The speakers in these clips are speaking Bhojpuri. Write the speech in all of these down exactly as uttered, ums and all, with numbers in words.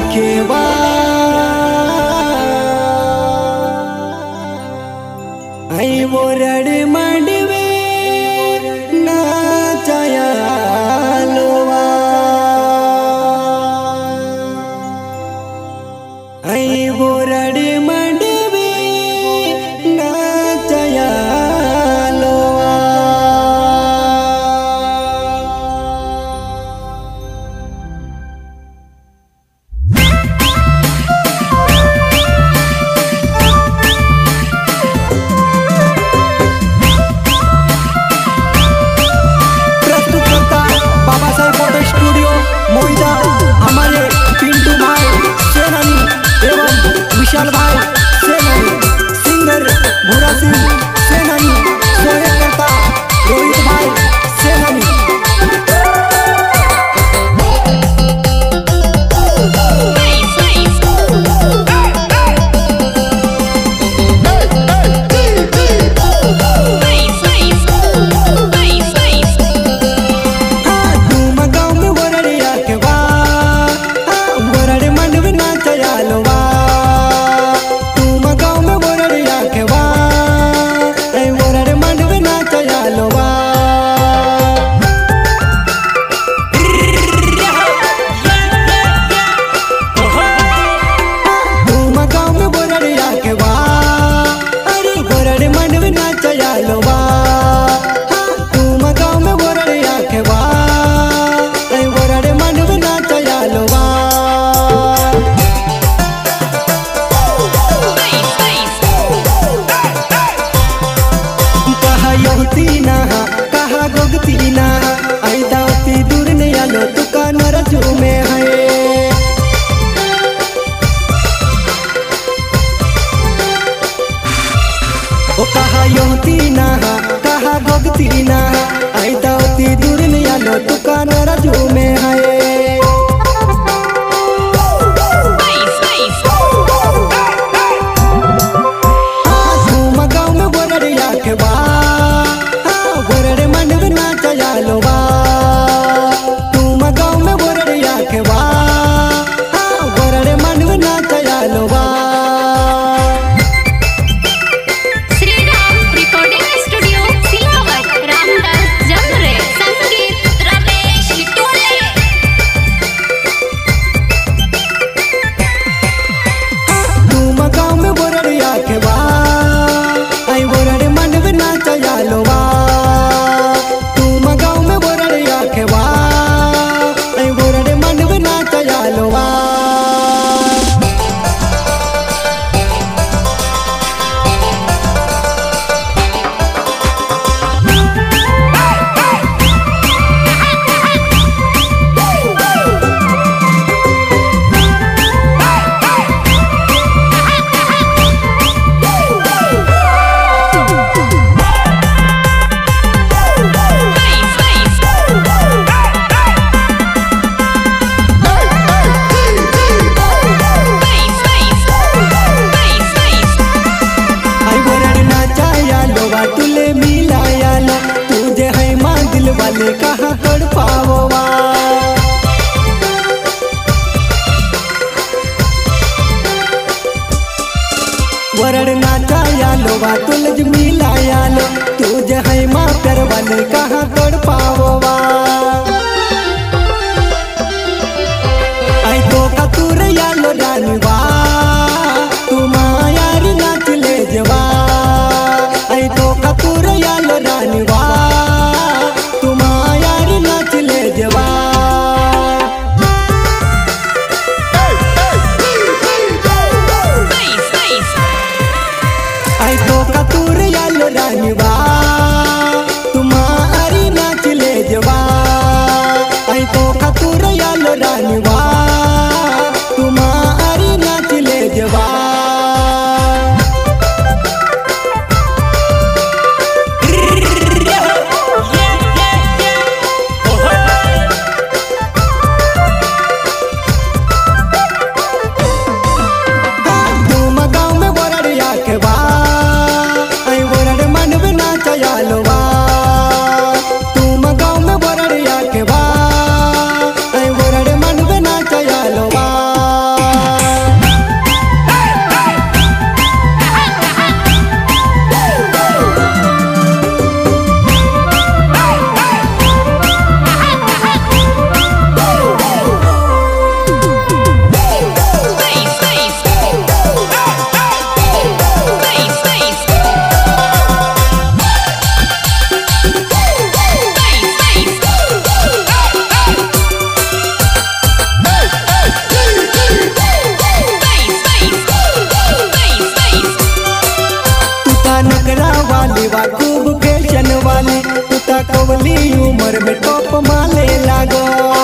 केवा आई वो रड़ मंडवे नाचया लोवा आई वो रड़ मंडवे नाचया लोवा विशाल भाई सेनानी सिंगर भूरा सिंह सेनानी सोहरकर्ता रोहित भाई सेनानी कहा गोगती ना आई दावती दूर नहीं आलो तुका नरजू में है ओ कहा योती ना कहा गोगती ना आई दावती दूर नहीं आलो तुका नरजू में है वाले कहाँ कर पावोवा वरण नाचा यालो वा तुलज मिला यालो तुझे है माँ कर वाले कहाँ कर पावोवा आई तो कतुर यालो रानवा तुम यार नाच ले जवा आई तो कतुर यालो रानवा आई तो कतुर यालो रानवा तुम्हारी उम्र में टॉप माले लागो।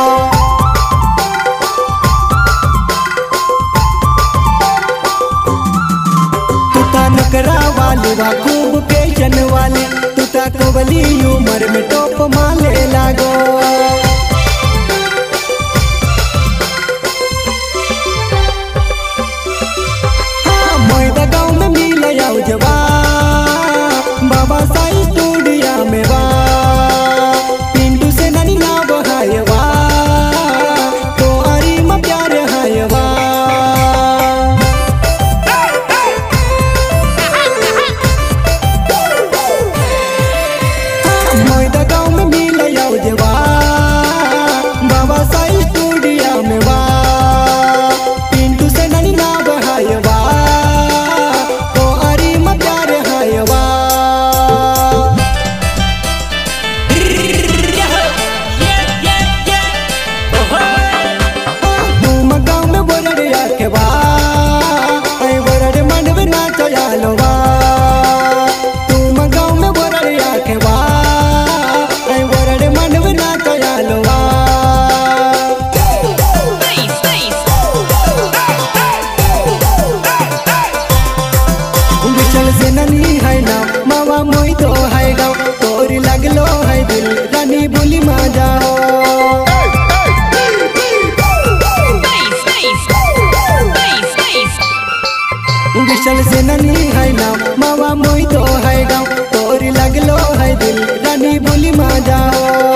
तुता नकरा वाली वा खूब पेशन वाली, तुता कवली उम्र में टॉप माले लागो। बाबा साई स्टूडियो में वा पिंटू से ननी ना बहाय वा तो अरी म प्यार हाय वा। मोइदा गाँव में मिल जाओ जवा बाबा साई स्टूडियो में वा पिंटू से ननी ना बहाय वा तो अरी म प्यार हाय वा। से ननी है ना मावा मोई तो है गाँव तोरी लगलो है दिल रानी बोली मा जाओ। विशाल से ननी है ना मावा मोई तो है गाँव तोरी लगलो है दिल रानी बोली मा जाओ।